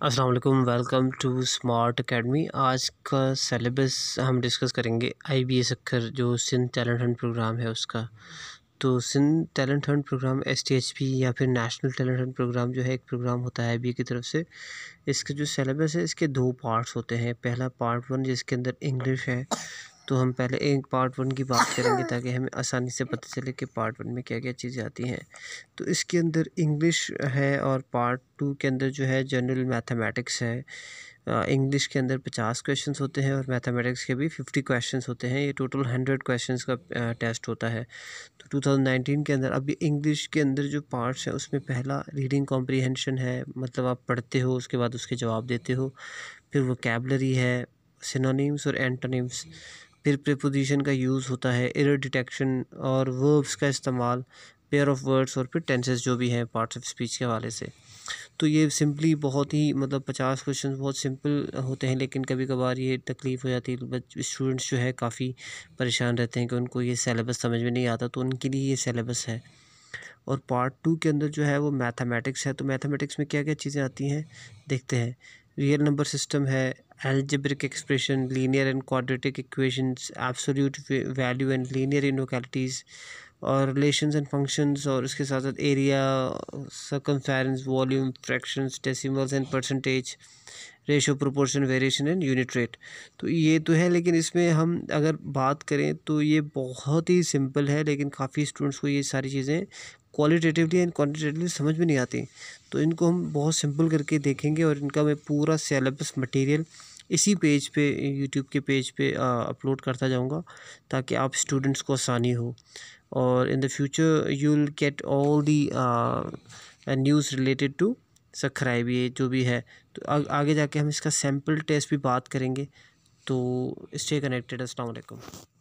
अस्सलाम वालेकुम, welcome to smart academy. आज का सिलेबस हम डिस्कस करेंगे IBA सक्खर जो सिंध टैलेंट हंट प्रोग्राम है उसका। तो Sindh talent hunt programme STHP या फिर नेशनल टैलेंट हंट प्रोग्राम जो है एक प्रोग्राम होता है IBA की तरफ से। इसका जो सिलेबस है इसके दो पार्ट्स होते हैं। पहला पार्ट 1 जिसके अंदर इंग्लिश है, तो हम पहले एक पार्ट 1 की बात करेंगे ताकि हमें आसानी से पता चले कि पार्ट 1 में क्या क्या चीज़ें आती हैं। तो इसके अंदर इंग्लिश है और पार्ट 2 के अंदर जो है जनरल मैथमेटिक्स है। इंग्लिश के अंदर 50 क्वेश्चंस होते हैं और मैथमेटिक्स के भी 50 क्वेश्चंस होते हैं। ये टोटल 100 क्वेश्चंस का टेस्ट होता है। तो 2019 के अंदर अभी इंग्लिश के अंदर जो पार्ट्स हैं उसमें पहला रीडिंग कॉम्प्रीहेंशन है, मतलब आप पढ़ते हो उसके बाद उसके जवाब देते हो। फिर वोकैबलरी है, सिनोनिम्स और एंटोनिम्स। फिर प्रीपोजिशन का यूज़ होता है, एरर डिटेक्शन और वर्ब्स का इस्तेमाल, पेयर ऑफ वर्ड्स और फिर टेंसेस जो भी हैं पार्ट्स ऑफ स्पीच के हवाले से। तो ये सिंपली बहुत ही मतलब 50 क्वेश्चन बहुत सिंपल होते हैं, लेकिन कभी कभार ये तकलीफ़ हो जाती है। स्टूडेंट्स जो है काफ़ी परेशान रहते हैं कि उनको ये सिलेबस समझ में नहीं आता, तो उनके लिए ये सिलेबस है। और पार्ट 2 के अंदर जो है वो मैथमेटिक्स है। तो मैथमेटिक्स में क्या क्या चीज़ें आती हैं देखते हैं। रियल नंबर सिस्टम है, algebraic expression, linear and quadratic equations, absolute value and linear inequalities और रिलेशंस एंड फंक्शंस, और इसके साथ साथ area, circumference, volume, fractions, decimals and percentage, ratio, proportion, variation and unit rate. तो ये तो है, लेकिन इसमें हम अगर बात करें तो ये बहुत ही सिंपल है, लेकिन काफ़ी स्टूडेंट्स को ये सारी चीज़ें क्वालिटेटिवली एंड क्वांटिटेटिवली समझ में नहीं आती। तो इनको हम बहुत सिंपल करके देखेंगे और इनका मैं पूरा सिलेबस मटेरियल इसी पेज पे, यूट्यूब के पेज पे अपलोड करता जाऊंगा ताकि आप स्टूडेंट्स को आसानी हो। और in the future you will get all the news related to Sukkur IBA जो भी है। तो आगे जाके हम इसका सैम्पल टेस्ट भी बात करेंगे। तो स्टे कनेक्टेड। अस्सलाम वालेकुम।